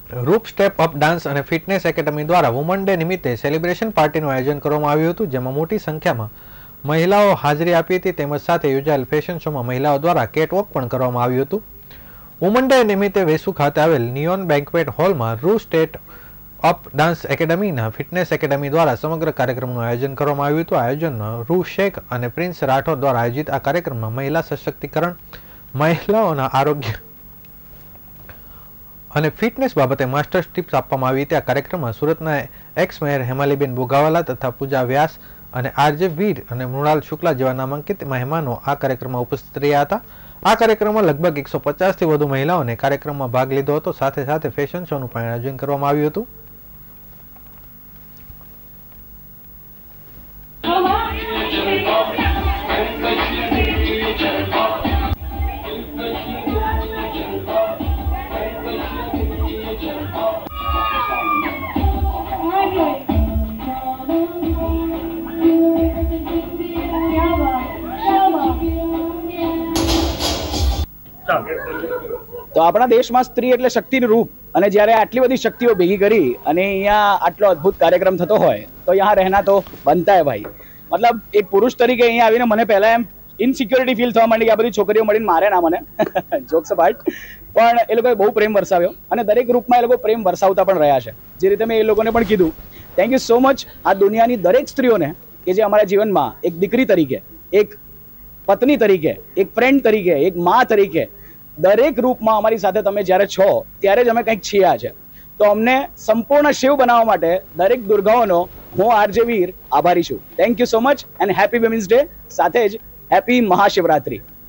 રૂપ step up dance અને fitness academy દ્વારા વુમન ડે નિમિત્તે સેલિબ્રેશન પાર્ટીનું આયોજન કરવામાં આવ્યું હતું, જેમાં મોટી સંખ્યામાં મહિલાઓ હાજરી આપી હતી. તેમજ સાથે યોજાયેલ ફેશન શોમાં મહિલાઓ દ્વારા કેટવોક પણ કરવામાં આવ્યું હતું. વુમન ડે નિમિત્તે વેસુ ખાતે આવેલ નિયોન બેન્ક્વેટ હોલમાં રૂપ સ્ટેપ અપ ડાન્સ એકેડમીના ફિટનેસ એકેડમી દ્વારા સમગ્ર કાર્યક્રમનું આયોજન કરવામાં આવ્યું હતું. આયોજનમાં રૂ શેખ અને પ્રિન્સ રાઠોડ દ્વારા આયોજિત આ કાર્યક્રમમાં મહિલા સશક્તિકરણ, મહિલાઓના આરોગ્ય અને ફિટનેસ બાબતે માસ્ટર ટિપ્સ આપવામાં આવી હતી. આ કાર્યક્રમમાં સુરતના એક્સ મેયર હેમાલીબેન બોગાવાલા તથા પૂજા વ્યાસ અને આરજે વીર અને મૃણાલ શુક્લા જેવા નામાંકિત મહેમાનો આ કાર્યક્રમમાં ઉપસ્થિત રહ્યા હતા. આ કાર્યક્રમમાં લગભગ 150થી વધુ મહિલાઓને કાર્યક્રમમાં ભાગ લીધો હતો. સાથે સાથે ફેશન શોનું પણ આયોજન કરવામાં આવ્યું હતું. તો આપણા દેશમાં સ્ત્રી એટલે શક્તિનું રૂપ, અને જ્યારે આટલી બધી શક્તિઓ ભેગી કરી અને અહીંયા આટલો અદ્ભુત કાર્યક્રમ થતો હોય તો यहाँ रहना तो बनता है भाई. મતલબ એક પુરુષ તરીકે અહીંયા આવીને મને પહેલા એમ ઇનસિક્યોરિટી ફીલ થવા માંડી કે આ બધી છોકરીઓ મળીને મારે ના મને જોક્સ અપાર્ટ, પણ એ લોકોએ બહુ પ્રેમ વરસાવ્યો અને દરેક ગ્રુપમાં એ લોકો પ્રેમ વરસાવતા પણ રહ્યા છે. જે રીતે મેં એ લોકોને પણ કીધું, થેન્ક યુ સો મચ આ દુનિયાની દરેક સ્ત્રીઓને કે જે અમારા જીવનમાં એક દીકરી તરીકે, એક પત્ની તરીકે, એક ફ્રેન્ડ તરીકે, એક મા તરીકે દરેક રૂપમાં અમારી સાથે તમે જ્યારે છો ત્યારે જ અમે કંઈક છીએ આજે. તો અમને સંપૂર્ણ શિવ બનાવવા માટે દરેક દુર્ગાઓનો હું આરજે વીર આભારી છું. Thank you so much and happy women's day, સાથે જ હેપી મહાશિવરાત્રી.